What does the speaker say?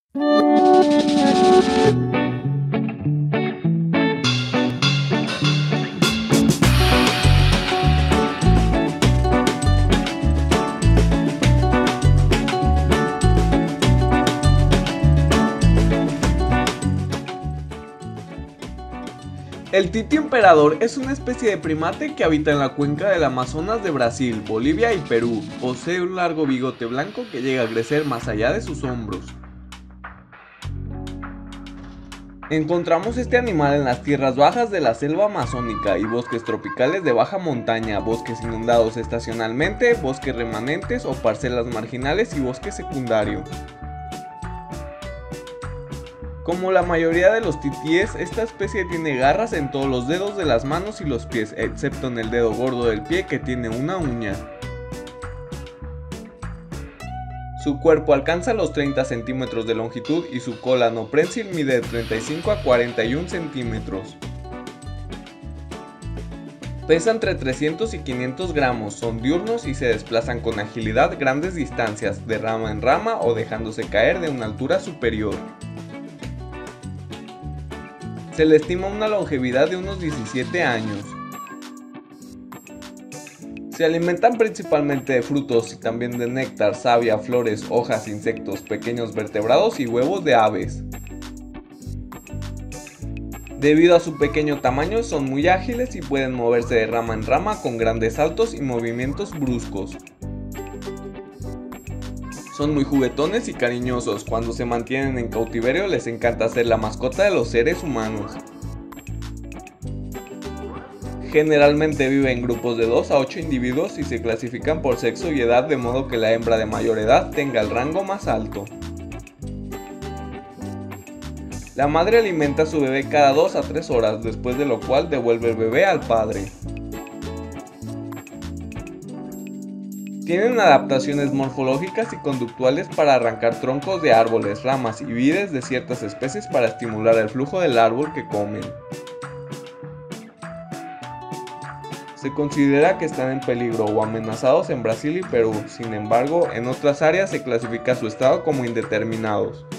El tití emperador es una especie de primate que habita en la cuenca del Amazonas de Brasil, Bolivia y Perú. Posee un largo bigote blanco que llega a crecer más allá de sus hombros. Encontramos este animal en las tierras bajas de la selva amazónica y bosques tropicales de baja montaña, bosques inundados estacionalmente, bosques remanentes o parcelas marginales y bosque secundario. Como la mayoría de los titíes, esta especie tiene garras en todos los dedos de las manos y los pies, excepto en el dedo gordo del pie que tiene una uña. Su cuerpo alcanza los 30 centímetros de longitud y su cola no prensil mide de 35 a 41 centímetros. Pesa entre 300 y 500 gramos, son diurnos y se desplazan con agilidad grandes distancias, de rama en rama o dejándose caer de una altura superior. Se le estima una longevidad de unos 17 años. Se alimentan principalmente de frutos y también de néctar, savia, flores, hojas, insectos, pequeños vertebrados y huevos de aves. Debido a su pequeño tamaño son muy ágiles y pueden moverse de rama en rama con grandes saltos y movimientos bruscos. Son muy juguetones y cariñosos, cuando se mantienen en cautiverio les encanta ser la mascota de los seres humanos. Generalmente vive en grupos de 2 a 8 individuos y se clasifican por sexo y edad de modo que la hembra de mayor edad tenga el rango más alto. La madre alimenta a su bebé cada 2 a 3 horas, después de lo cual devuelve el bebé al padre. Tienen adaptaciones morfológicas y conductuales para arrancar troncos de árboles, ramas y vides de ciertas especies para estimular el flujo del árbol que comen. Se considera que están en peligro o amenazados en Brasil y Perú, sin embargo, en otras áreas se clasifica su estado como indeterminados.